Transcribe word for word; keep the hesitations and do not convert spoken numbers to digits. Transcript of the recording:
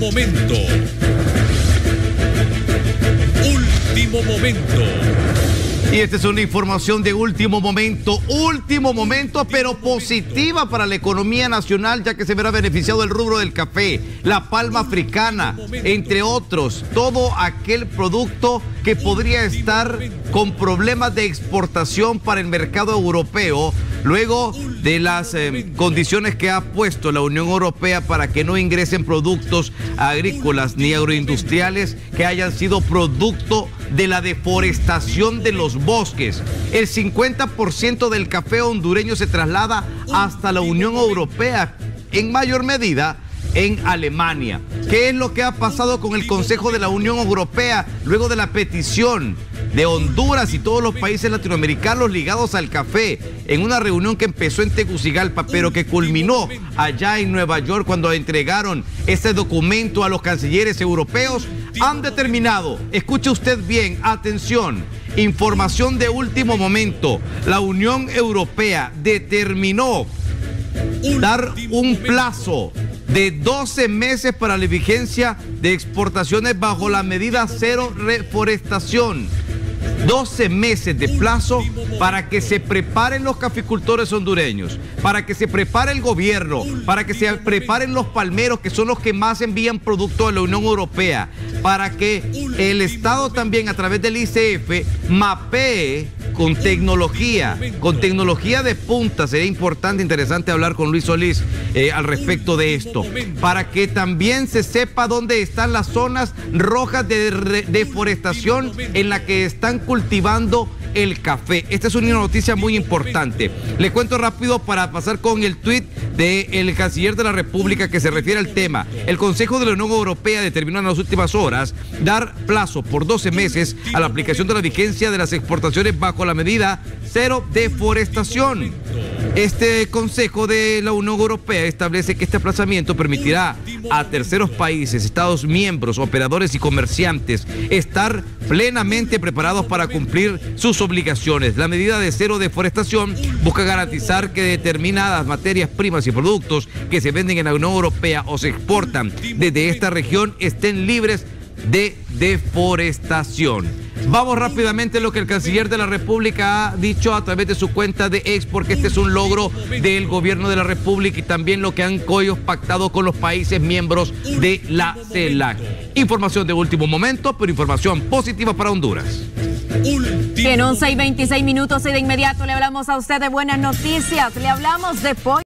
momento. Último momento. Y esta es una información de último momento, último momento, pero positiva para la economía nacional, ya que se verá beneficiado el rubro del café, la palma africana, entre otros, todo aquel producto que podría estar con problemas de exportación para el mercado europeo, luego de las eh, condiciones que ha puesto la Unión Europea para que no ingresen productos agrícolas ni agroindustriales que hayan sido producto de la deforestación de los bosques. El cincuenta por ciento del café hondureño se traslada hasta la Unión Europea, en mayor medida en Alemania. ¿Qué es lo que ha pasado con el Consejo de la Unión Europea luego de la petición de Honduras y todos los países latinoamericanos ligados al café en una reunión que empezó en Tegucigalpa, pero que culminó allá en Nueva York cuando entregaron este documento a los cancilleres europeos? Han determinado, escuche usted bien, atención, información de último momento, la Unión Europea determinó dar un plazo de doce meses para la vigencia de exportaciones bajo la medida cero reforestación. doce meses de plazo para que se preparen los caficultores hondureños, para que se prepare el gobierno, para que se preparen los palmeros, que son los que más envían productos a la Unión Europea, para que el Estado también a través del I C F mapee con tecnología, con tecnología de punta. Sería importante, interesante hablar con Luis Solís eh, al respecto de esto, para que también se sepa dónde están las zonas rojas de deforestación en la que están cultivando el café. Esta es una noticia muy importante. Le cuento rápido para pasar con el tuit del canciller de la República que se refiere al tema. El Consejo de la Unión Europea determinó en las últimas horas dar plazo por doce meses a la aplicación de la vigencia de las exportaciones bajo la medida cero deforestación. Este Consejo de la Unión Europea establece que este aplazamiento permitirá a terceros países, Estados miembros, operadores y comerciantes estar plenamente preparados para cumplir sus obligaciones. La medida de cero deforestación busca garantizar que determinadas materias primas y productos que se venden en la Unión Europea o se exportan desde esta región estén libres de deforestación. Vamos rápidamente a lo que el canciller de la República ha dicho a través de su cuenta de X, porque este es un logro del gobierno de la República y también lo que han ellos pactado con los países miembros de la CELAC. Información de último momento, pero información positiva para Honduras. En once y veintiséis minutos y de inmediato le hablamos a usted de buenas noticias. Le hablamos de pollo.